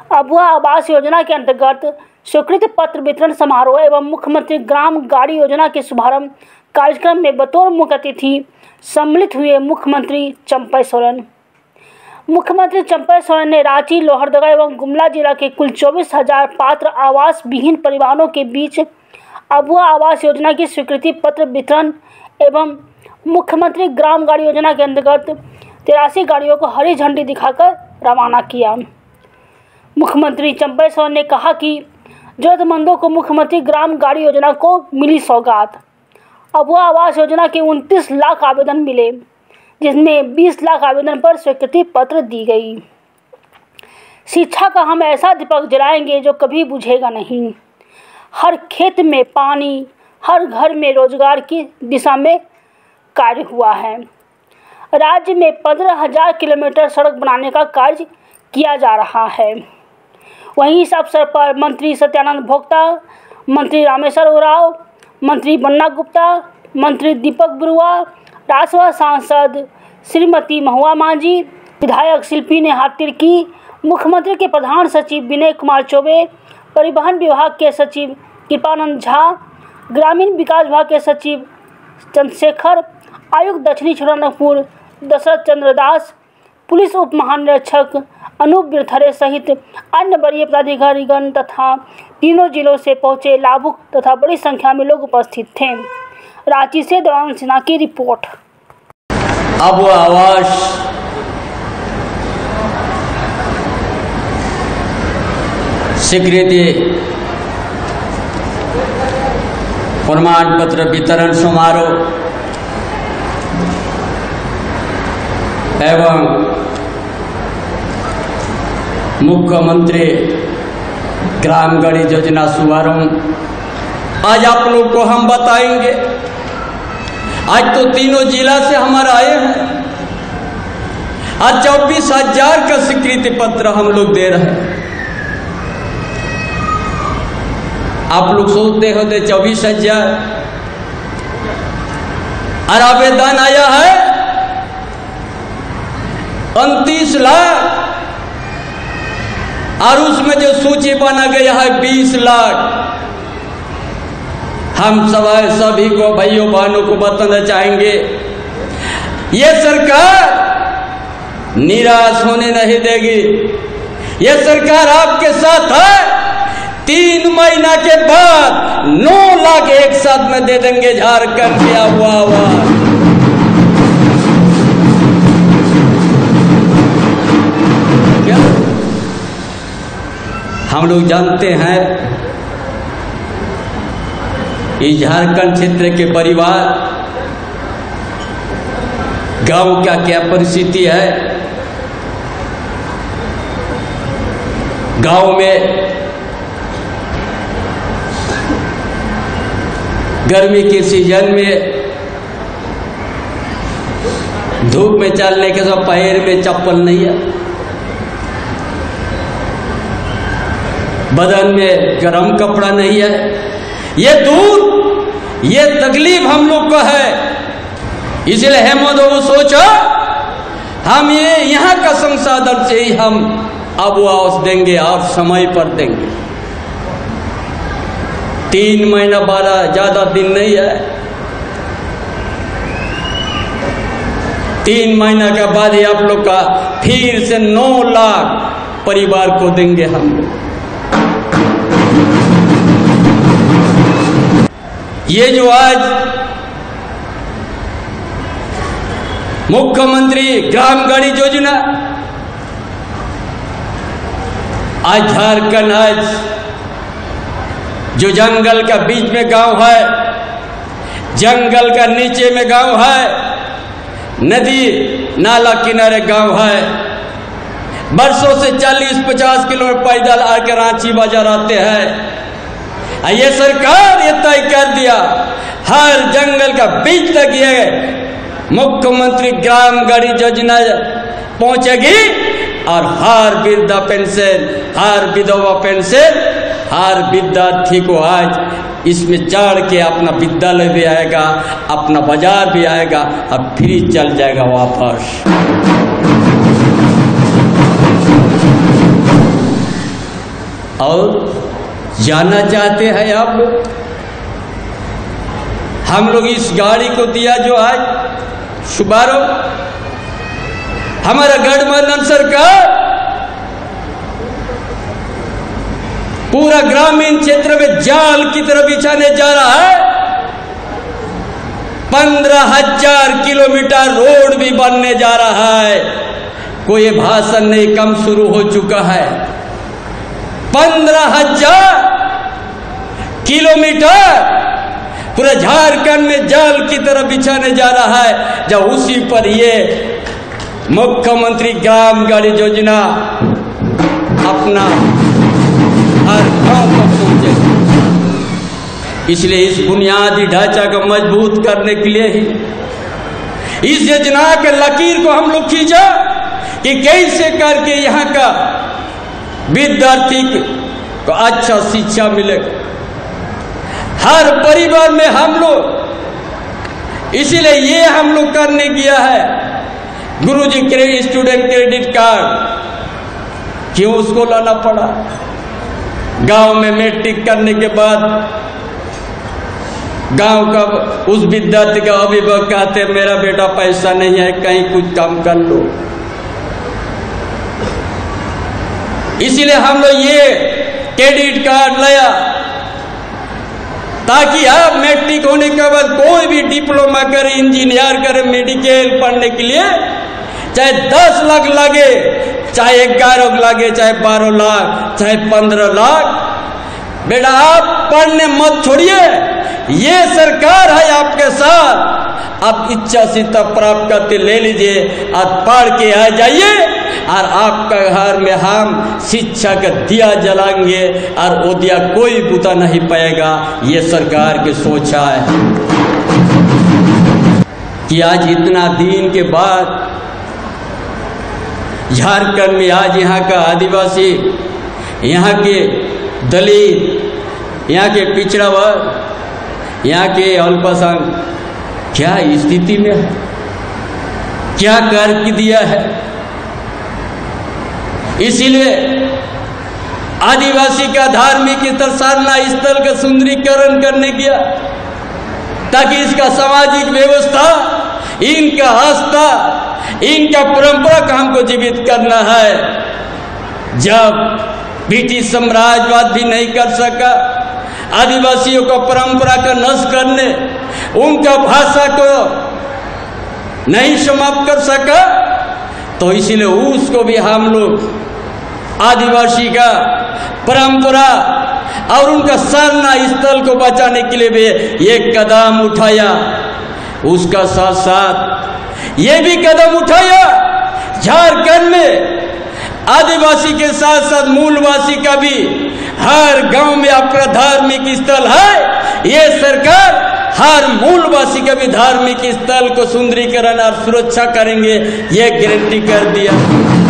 अबुआ आवास योजना के अंतर्गत स्वीकृति पत्र वितरण समारोह एवं मुख्यमंत्री ग्राम गाड़ी योजना के शुभारंभ कार्यक्रम में बतौर मुख्य अतिथि सम्मिलित हुए मुख्यमंत्री चंपई सोरेन। मुख्यमंत्री चंपई सोरेन ने रांची, लोहरदगा एवं गुमला जिला के कुल 24,000 पात्र आवास विहीन परिवारों के बीच अबुआ आवास योजना की स्वीकृति पत्र वितरण एवं मुख्यमंत्री ग्राम गाड़ी योजना के अंतर्गत 83 गाड़ियों को हरी झंडी दिखाकर रवाना किया। मुख्यमंत्री चंपई सोरेन ने कहा कि जरूरतमंदों को मुख्यमंत्री ग्राम गाड़ी योजना को मिली सौगात। अबुआ आवास योजना के 29 लाख आवेदन मिले, जिसमें 20 लाख आवेदन पर स्वीकृति पत्र दी गई। शिक्षा का हम ऐसा दीपक जलाएंगे जो कभी बुझेगा नहीं। हर खेत में पानी, हर घर में रोजगार की दिशा में कार्य हुआ है। राज्य में 15,000 किलोमीटर सड़क बनाने का कार्य किया जा रहा है। वहीं इस अवसर पर मंत्री सत्यानंद भोक्ता, मंत्री रामेश्वर उरांव, मंत्री बन्ना गुप्ता, मंत्री दीपक बरुआ, राज्यसभा सांसद श्रीमती महुआ मांझी, विधायक शिल्पी नेहा तिर्की, मुख्यमंत्री के प्रधान सचिव विनय कुमार चौबे, परिवहन विभाग के सचिव कृपानंद झा, ग्रामीण विकास विभाग के सचिव चंद्रशेखर, आयुक्त दक्षिणी छोटानागपुर दशरथ चंद्र दास, पुलिस उप महानिरीक्षक अनूप बिरथरे सहित अन्य वरीय पदाधिकारीगण तथा तीनों जिलों से पहुंचे लाभुक तथा बड़ी संख्या में लोग उपस्थित थे। रांची से देवानंद सिन्हा की रिपोर्ट। अब आवास स्वीकृति प्रमाण पत्र वितरण समारोह एवं मुख्यमंत्री ग्राम गाड़ी योजना शुभारंभ आज आप लोग को हम बताएंगे। आज तो तीनों जिला से हमारे आए हैं। आज 24,000 का स्वीकृति पत्र हम लोग दे रहे हैं। आप लोग सोचते होते 24,000 और आवेदन आया है 29 लाख और उसमें जो सूची बना गया है 20 लाख। हम सभी को भाइयों बहनों को बताना चाहेंगे, ये सरकार निराश होने नहीं देगी। ये सरकार आपके साथ है। 3 महीना के बाद 9 लाख एक साथ में दे देंगे झारखंड के आवास। हम लोग जानते हैं इस झारखंड क्षेत्र के परिवार गांव का क्या परिस्थिति है। गांव में गर्मी के सीजन में धूप में चलने के सब पैर में चप्पल नहीं है, बदन में गर्म कपड़ा नहीं है। ये दूर ये तकलीफ हम लोग को है। इसलिए हेमंत बाबू सोचा हम ये यहाँ का संसाधन से ही हम अब आवास देंगे और समय पर देंगे। 3 महीना 12 ज्यादा दिन नहीं है। 3 महीना के बाद ही आप लोग का फिर से 9 लाख परिवार को देंगे हम लोग। ये जो आज मुख्यमंत्री ग्राम गाड़ी योजना आज झारखंड आज जो जंगल का बीच में गांव है, जंगल का नीचे में गांव है, नदी नाला किनारे गांव है, बरसों से 40-50 किलोमीटर पैदल आकर रांची बाजार आते हैं। ये सरकार ये तय कर दिया हर जंगल का बीच तक ये मुख्यमंत्री ग्राम गाड़ी योजना पहुंचेगी और हर वृद्धा पेंशन, हर विधवा पेंशन, हर विद्यार्थी को आज इसमें चढ़ के अपना विद्यालय भी आएगा, अपना बाजार भी आएगा और फ्री चल जाएगा वापस। और जाना चाहते हैं आप लोग। हम लोग इस गाड़ी को दिया जो आज शुभारंभ, हमारा गठबंधन सरकार पूरा ग्रामीण क्षेत्र में जाल की तरह बिछाने जा रहा है। 15,000 किलोमीटर रोड भी बनने जा रहा है। कोई भाषण नहीं, कम शुरू हो चुका है। 15,000 किलोमीटर पूरा झारखंड में जाल की तरह बिछाने जा रहा है। जब उसी पर ये मुख्यमंत्री ग्राम गाड़ी योजना अपना हर गांव तक पहुंचेगी। इसलिए इस बुनियादी ढांचा को मजबूत करने के लिए ही इस योजना के लकीर को हम लोग खींचा कि कैसे करके यहाँ का विद्यार्थी को अच्छा शिक्षा मिलेगा हर परिवार में हम लोग। इसीलिए ये हम लोग करने गया है गुरुजी स्टूडेंट क्रेडिट कार्ड। क्यों उसको लाना पड़ा? गांव में मैट्रिक करने के बाद गांव का उस विद्यार्थी का अभिभावक कहते मेरा बेटा पैसा नहीं है, कहीं कुछ काम कर लो। इसीलिए हम लोग ये क्रेडिट कार्ड लाया ताकि आप मैट्रिक होने के बाद कोई भी डिप्लोमा करे, इंजीनियर करे, मेडिकल पढ़ने के लिए चाहे 10 लाख लगे, चाहे 11 लगे, चाहे 12 लाख, चाहे 15 लाख, बेटा आप पढ़ने मत छोड़िए। ये सरकार है आपके साथ। आप इच्छा से तब प्राप्त करके ले लीजिए और पढ़ के आ जाइए और आपका घर में हम शिक्षा का दिया जलाएंगे और वो दिया कोई बुता नहीं पाएगा। ये सरकार की सोच है कि आज इतना दिन के बाद झारखंड में आज यहाँ का आदिवासी, यहाँ के दलित, यहाँ के पिछड़ा वर्ग, यहाँ के अल्पसंख्यक क्या स्थिति में है, क्या कार्य दिया है। इसीलिए आदिवासी का धार्मिक साधना स्थल का सुंदरीकरण करने गया ताकि इसका सामाजिक व्यवस्था, इनका आस्था, इनका परंपरा को हमको जीवित करना है। जब ब्रिटिश साम्राज्यवाद भी नहीं कर सका आदिवासियों को परंपरा का नष्ट करने, उनका भाषा को नहीं समाप्त कर सका, तो इसलिए उसको भी हम लोग आदिवासी का परंपरा और उनका साधना स्थल को बचाने के लिए भी एक कदम उठाया। उसका साथ साथ ये भी कदम उठाया झारखंड में आदिवासी के साथ साथ मूलवासी का भी हर गांव में अपना धार्मिक स्थल है। ये सरकार हर मूलवासी का भी धार्मिक स्थल को सुंदरीकरण और सुरक्षा करेंगे, ये गारंटी कर दिया।